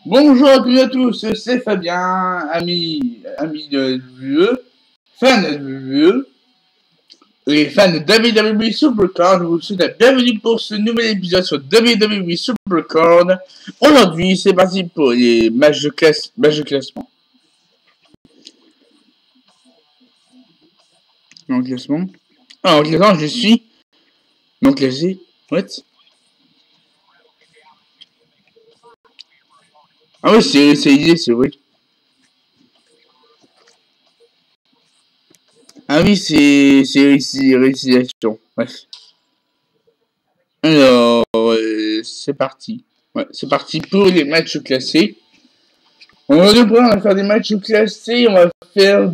Bonjour à toutes et à tous, c'est Fabien, ami de WWE, fan de WWE, et fan de WWE Supercard. Je vous souhaite la bienvenue pour ce nouvel épisode sur WWE Supercard. Aujourd'hui, c'est parti pour les matchs de classement. En classement. En classement, je suis non classé. What? Ah oui, c'est l'idée, c'est vrai. Ah oui, c'est réalisation. Bref. Alors, c'est parti. Ouais, c'est parti pour les matchs classés. On va faire des matchs classés. On va faire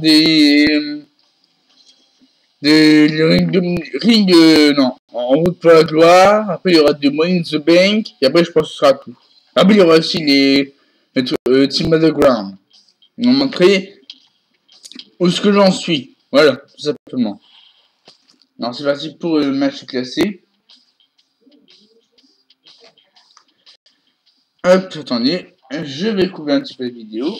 non, en route pour la gloire. Après, il y aura des Money in the Bank. Et après, je pense que ce sera tout. Après, il y aura aussi les Team Battleground. Ils vont montrer où est-ce que j'en suis. Voilà, tout simplement. Alors, c'est parti pour le match classé. Hop, attendez. Je vais couper un petit peu la vidéo.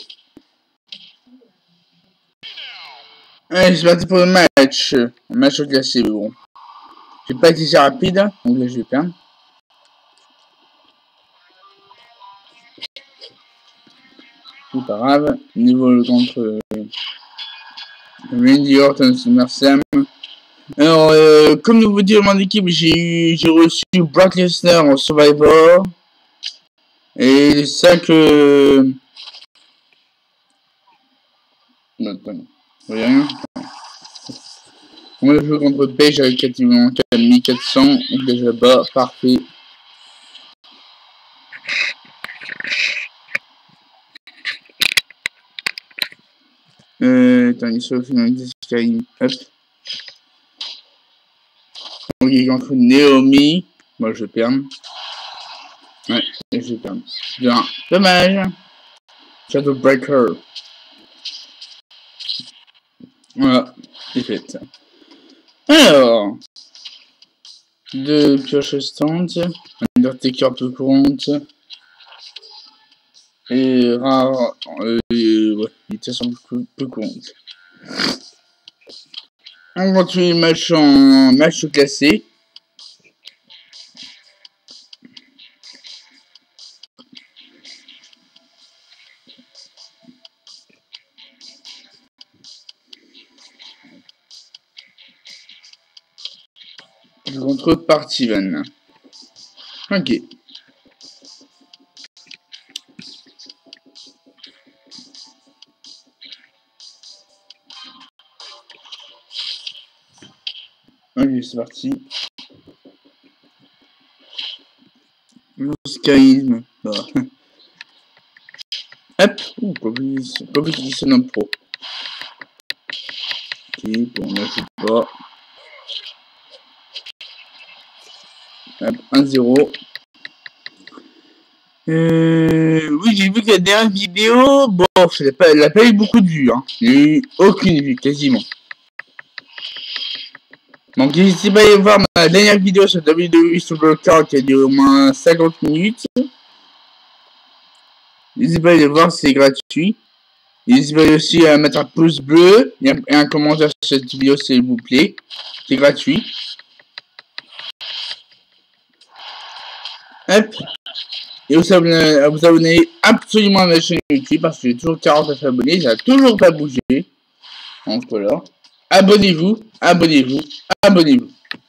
Allez, c'est parti pour le match. Un match classé, bon. J'ai pas été si rapide, donc là je vais perdre. C'est pas grave. Niveau contre Randy Orton, Sam. Alors, comme vous dire mon équipe, j'ai reçu Brock Lesnar en Survivor. Et 5... Non, vous voyez rien. On va jouer contre Page avec 4400. Donc déjà bas, parfait. Attendez, sur le final de Skyrim. Hop. Donc il est contre Naomi. Moi je perds. Ouais, et je perds. Bien. Dommage. Shadowbreaker. Voilà, c'est fait. Alors, deux pioches restantes, Undertaker peu compte, et rare, ouais, il était sans peu compte. On continue le match en match classé. Contre Partivan. Ok. Ok, c'est parti. Skyrim. Voilà. Hop. Pas plus qu'il sonne un pro. Ok, bon, là je sais pas. Hop, 1-0. Oui, j'ai vu que la dernière vidéo, bon, elle n'a pas eu beaucoup de vues, hein. Il n'y a eu aucune vue, quasiment. Donc, n'hésitez pas à aller voir ma dernière vidéo sur WWE Supercard qui a duré au moins 50 minutes. N'hésitez pas à aller voir, c'est gratuit. N'hésitez pas aussi à mettre un pouce bleu et un commentaire sur cette vidéo, s'il vous plaît. C'est gratuit. Hop. Et vous abonnez absolument à ma chaîne YouTube parce que j'ai toujours 49 abonnés, ça n'a toujours pas bougé. Donc voilà. Abonnez-vous, abonnez-vous, abonnez-vous.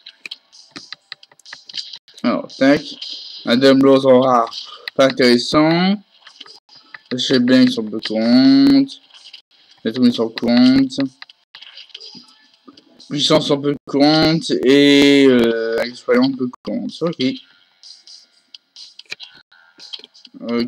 Alors, tac. Adam Rose en rare, pas intéressant. Je sais bien qu'ils sont peu compte. Les tombés sur compte. Puissance en peu compte. Et expérience peu compte. Ok. Ok.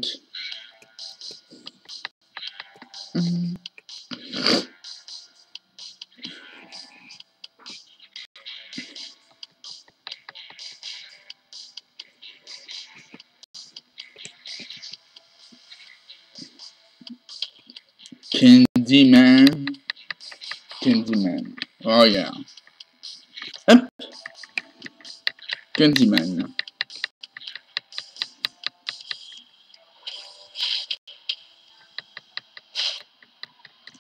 Candyman. Candyman. Oh yeah. Hop. Candyman.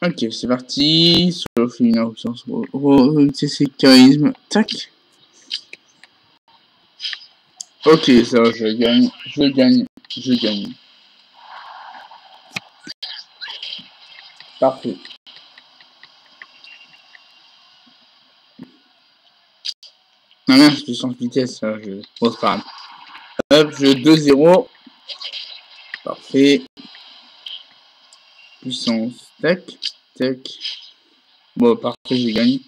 Ok, c'est parti. Solo féminin, option, c'est charisme. Tac. Ok, ça va, je gagne. Je gagne. Je gagne. Parfait. Ah merde, je change de vitesse. Je... Bon, c'est pas grave. Hop, je 2-0. Parfait. Puissance. Tac. Tac. Bon, parfait, j'ai gagné.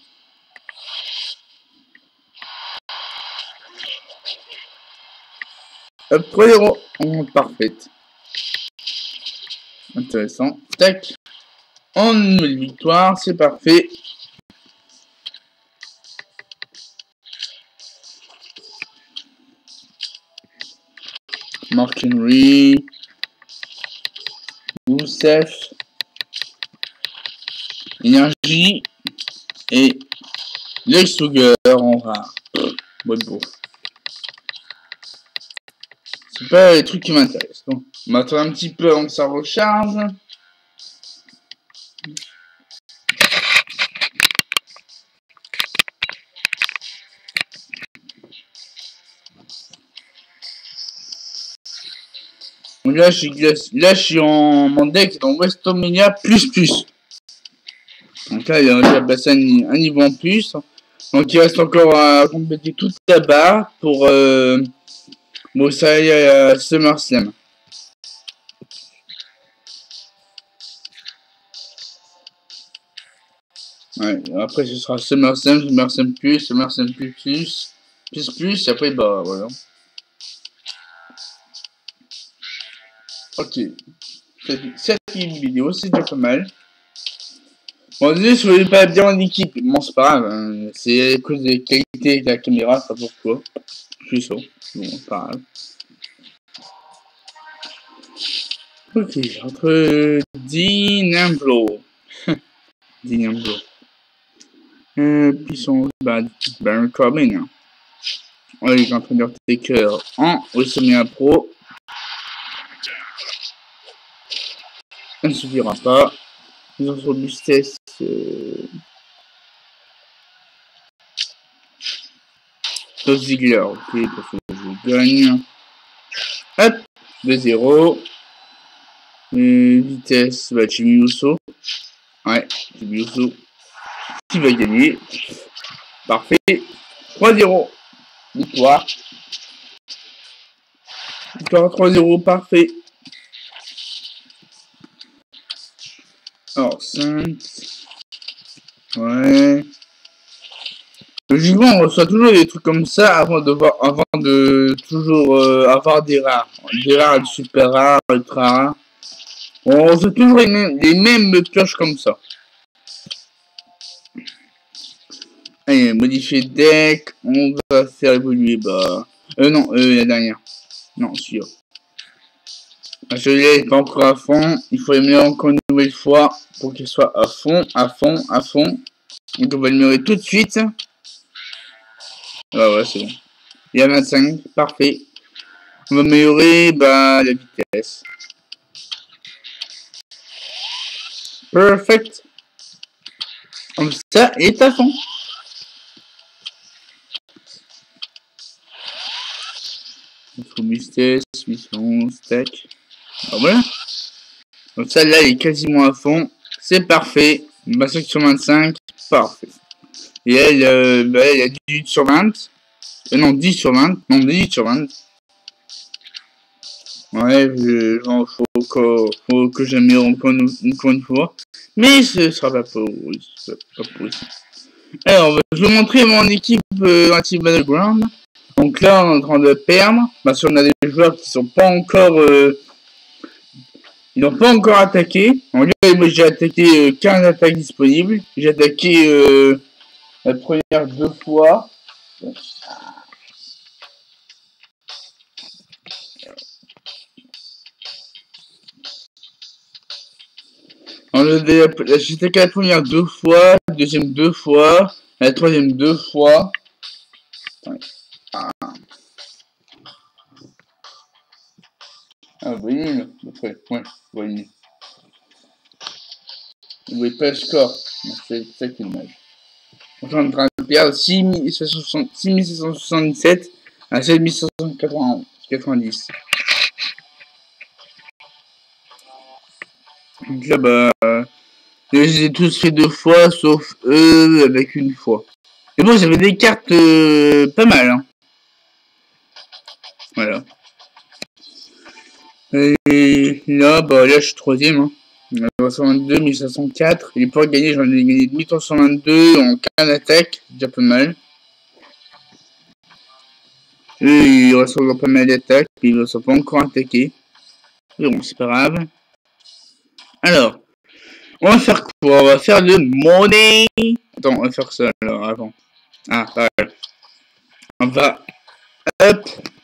Hop, 3-0. Oh, parfaite. Intéressant. Tac. En nouvelle victoire, c'est parfait. Mark Henry. Youssef. Énergie. Et le Sugar en rare. Bonne bouffe. C'est pas les trucs qui m'intéressent. Bon, on va attendre un petit peu avant que ça recharge. Donc là, je suis en mon deck dans Westomania plus. Donc là, il a déjà passé un niveau en plus. Donc il reste encore à compléter toute la barre pour bon, ça y est, SummerSlam. Ouais, après ce sera SummerSlam plus, SummerSlam plus, et après bah voilà. Ok. Cette vidéo, c'est déjà pas mal. Bon, désolé si vous voulez pas bien en équipe, bon c'est pas grave, hein. C'est à cause des qualités de la caméra, pas pourquoi. Je suis sûr. Bon, c'est pas grave. Ok, entre Dinamblo. Dinamblo. Puissance, Baron Corbin. Hein. Oh, il est en train de Taker en WrestleMania Pro. Ça ne suffira pas. Ils ont sur robustesse. Dolph Ziggler, ok, parce que je gagne. Hop, 2-0. Vitesse, bah, Jimmy Uso. Ouais, Jimmy Uso. Qui va gagner. Parfait. 3-0. Victoire. Victoire 3-0, parfait. Alors, 5. Ouais. Logiquement, on reçoit toujours des trucs comme ça avant de toujours avoir des rares. Des rares, des super rares, ultra rares. On reçoit toujours les mêmes pioches comme ça. Allez, modifier deck. On va faire évoluer, bah... non, la dernière. Non, celui-là. Celui-là n'est pas encore à fond. Il faut l'améliorer encore une nouvelle fois pour qu'il soit à fond. Donc on va l'améliorer tout de suite. Ah ouais, c'est bon. Il y a 25, parfait. On va améliorer bah, la vitesse. Perfect. Comme ça, il est à fond. Robustesse, puissance, tac. Ah voilà. Donc ça, là, il est quasiment à fond. C'est parfait. Bah, 5 sur 25, parfait. Et elle, elle a 18 sur 20. Non, 10 sur 20. Non, 18 sur 20. Ouais, faut que j'améliore encore une fois. Mais ce sera pas pour ici. Alors, je vais montrer mon équipe Active Battleground. Donc là, on est en train de perdre. Parce qu'on a des joueurs qui sont pas encore... ils n'ont pas encore attaqué. En gros, moi j'ai attaqué 15 attaques disponibles. J'ai attaqué la première 2 fois. J'ai attaqué la première 2 fois, la deuxième 2 fois, la troisième 2 fois. Ah, vous voyez, après, ouais, vous voyez. Vous voyez pas le score. C'est ça qui est dommage. On est en train de perdre 6777 à 7590. Donc là, bah, je les ai tous fait 2 fois, sauf eux avec une fois. Mais bon, j'avais des cartes pas mal, hein. Voilà. Et là, bah, là, je suis troisième, hein. 322, 1504. Et pour gagner, j'en ai gagné 1322 en 15 attaques. Déjà pas mal. Et il reste encore pas mal d'attaques. Puis ils ne sont pas encore attaqués. Mais bon, c'est pas grave. Alors, on va faire quoi? On va faire le money. Attends, on va faire ça alors avant. Ah, pareil. On va. Hop.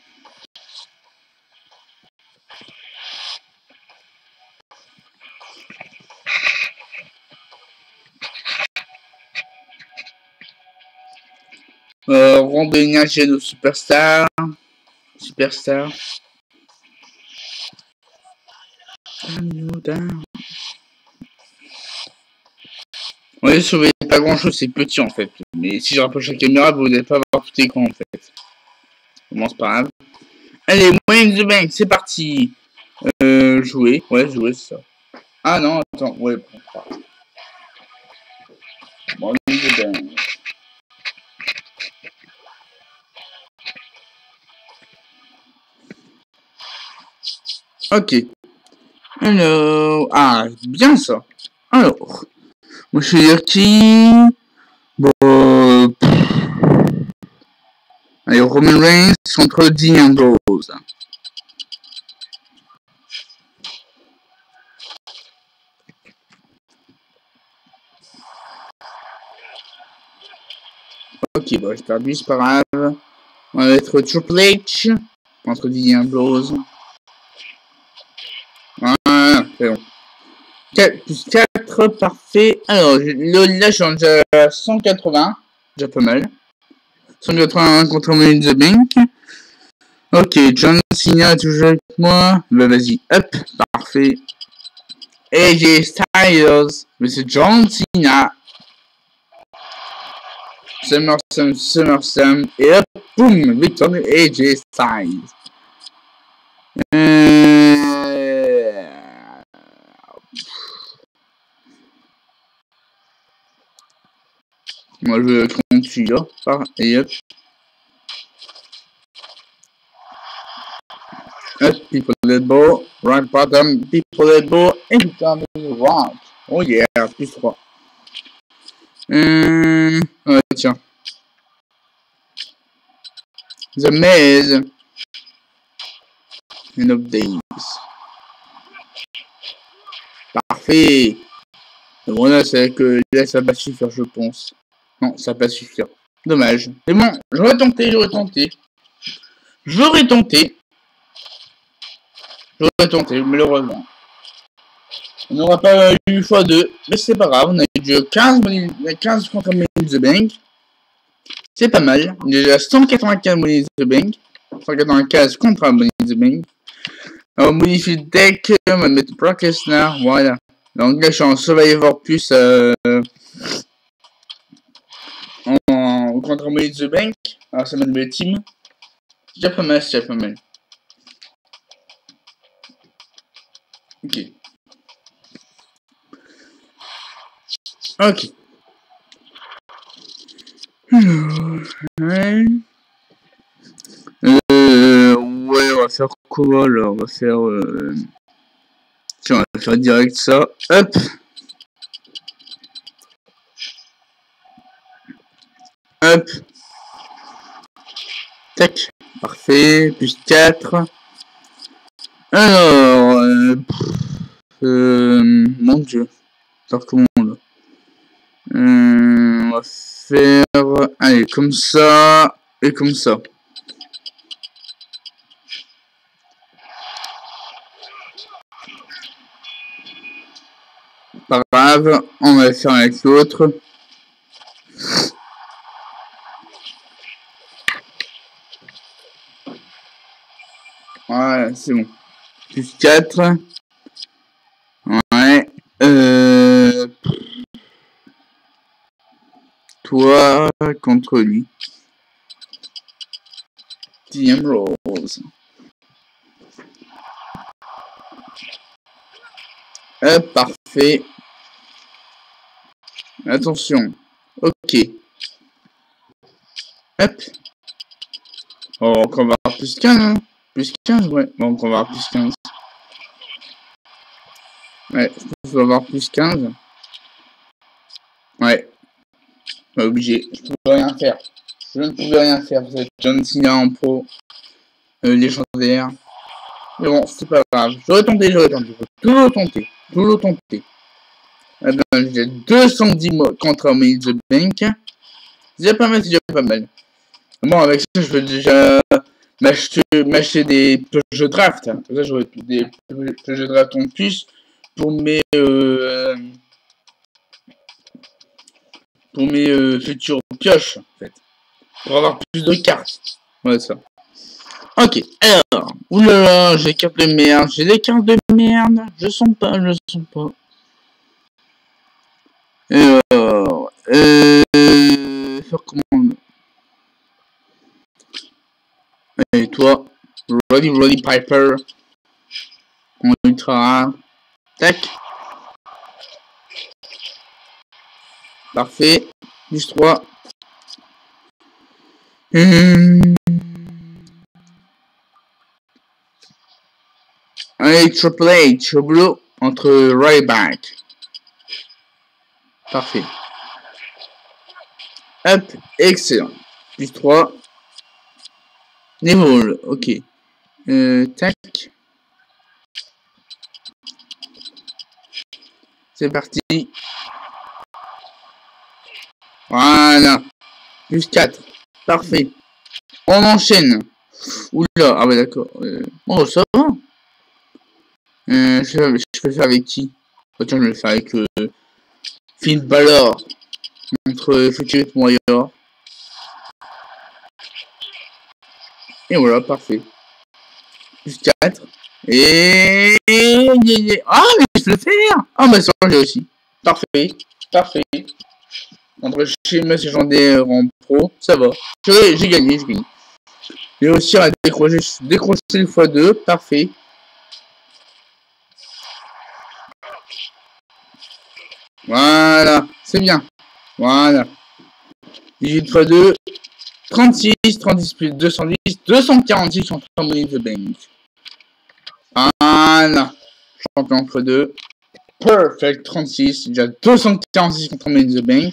Rendre l'énergie à nos superstars. Superstar. Ouais, vous voyez pas grand chose, c'est petit en fait. Mais si je rapproche la caméra, vous n'allez pas avoir tout écran en fait. Bon, c'est pas grave. Allez, Moyen the Bank, c'est parti. Jouer. Ouais, jouer, c'est ça. Ah non, attends, ouais, bon, pas grave. Moyen the Bank. Ok. Alors, ah, bien ça. Alors, moi je vais dire qui. Bon, allez, Roman Reigns contre Dean Ambrose. Ok, bon, j'ai perdu, c'est pas grave. On va mettre Triple H contre Dean Ambrose. Voilà, c'est bon. 4 plus 4, parfait. Alors, là, j'en ai déjà 180. Déjà pas mal. 181 contre Money in the Bank. Ok, John Cena est toujours avec moi. Bah vas-y, hop, parfait. AJ Styles, mais c'est John Cena. SummerSlam, et hop, boum, victoire de AJ Styles. Moi je vais contre celui-là, et hop. Hop, people elbow, right bottom, people elbow, et victoire de Rock. Oh yeah, plus 3. Ouais, tiens. The Maze. End of Days. Parfait. Bon là, c'est que là, ça va suffire, je pense. Non, ça va pas suffire. Dommage. Mais bon, j'aurais tenté. Malheureusement. On n'aura pas eu x2, mais c'est pas grave. On a eu déjà 15 contre Money in the Bank. C'est pas mal. Déjà 195 Money in the Bank. 195 contre Money in the Bank. Alors, on modifie le deck. On va mettre Brock Lesnar. Voilà. Donc là, je suis en Survivor plus contre Money in the Bank. Alors, c'est ma nouvelle team. C'est déjà pas mal, Ok. Ok. Ouais. Ouais, on va faire quoi là? On va faire. Tiens, on va faire direct ça. Hop! Hop! Tac! Parfait. Plus 4. Alors. Mon dieu. Faire comment là? On va faire. Allez, comme ça. Et comme ça. Pas grave, on va le faire avec l'autre. Voilà, c'est bon. Plus 4. Ouais. toi contre lui. TM Rose. Parfait. Attention. Ok. Hop. Oh, on va avoir plus 15, hein. Plus 15, ouais. Bon, on va avoir plus 15. Ouais, je pense qu'on va avoir plus 15. Ouais. Pas obligé. Je pouvais rien faire. Je ne pouvais rien faire. Vous êtes John Cena en pro. Légendaire. Mais bon, c'est pas grave. J'aurais tenté. Toujours tenter. Eh ben, j'ai 210 contre Money the Bank. C'est déjà pas mal. Bon, avec ça, je veux déjà m'acheter des jeux draft. Comme ça, j'aurai des jeux draft en plus pour mes futures pioches, en fait. Pour avoir plus de cartes. Ouais, ça. Ok, alors. Oulala, j'ai des cartes de merde. Je sens pas. Alors. Faire comment? Et toi, Roddy Piper. En ultra rare. Tac. Parfait. Plus 3. Allez, Triple H au boulot entre Ryback. Parfait. Hop, excellent. Plus 3. Neville, ok. Tac. C'est parti. Voilà. Plus 4. Parfait. On enchaîne. Oula, ah ouais d'accord. Oh ça va. Je peux le faire avec qui? Tiens, je vais le faire avec Finn Balor. Entre Future Warrior. Et voilà, parfait. Plus 4. Et... Ah, mais je peux le faire. Ah, bah ça, j'ai aussi. Parfait. Entre Sheamus et Jean en pro, ça va. J'ai gagné. J'ai aussi à décrocher le x2. Parfait. Voilà. C'est bien. Voilà. 18 x 2. 36 plus 210. 246 contre Money the Bank. Voilà. Champion x2. Perfect. 36. Déjà 246 contre Money the Bank.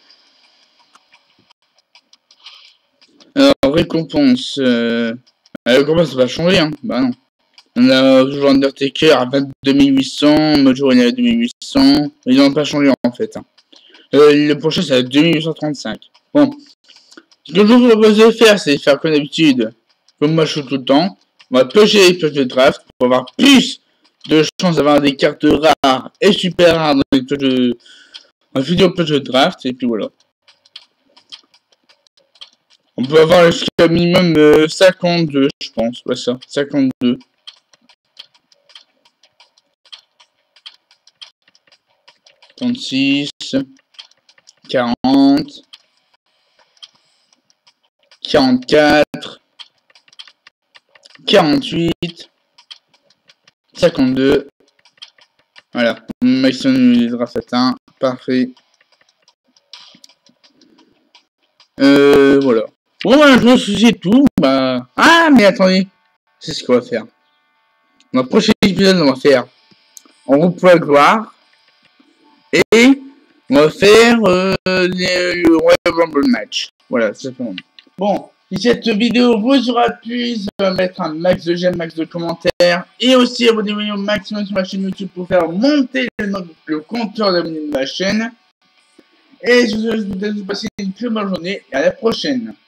Alors, récompense. La récompense, ça va changer, hein. Bah non. On a toujours Undertaker à 22 800. Mojo, il est à 2800. Ils n'ont pas changé, en fait. Hein. Le prochain, c'est à 2835. Bon. Ce que je vous propose de faire, c'est faire comme d'habitude. Comme moi, je fais tout le temps. On va piocher les pioches de draft pour avoir plus de chances d'avoir des cartes rares et super rares dans les pioches de... un vidéo pioche de draft. Et puis voilà. On peut avoir jusqu'à minimum 52, je pense. Ouais, ça. 52. « 36, 40, 44, 48, 52. Voilà. Maximum des drafts atteints. Parfait. Voilà. Bon, bah, je pense que c'est tout. Bah... Ah, mais attendez. C'est ce qu'on va faire. Dans le prochain épisode, on va faire en groupe pour la gloire. Et on va faire le Royal Rumble match. Voilà, c'est simplement. Bon, si cette vidéo vous aura plu, mettre un max de j'aime, max de commentaires. Et aussi abonnez-vous au maximum sur ma chaîne YouTube pour faire monter le compteur d'abonnés de ma chaîne. Et je vous souhaite de passer une très bonne journée et à la prochaine.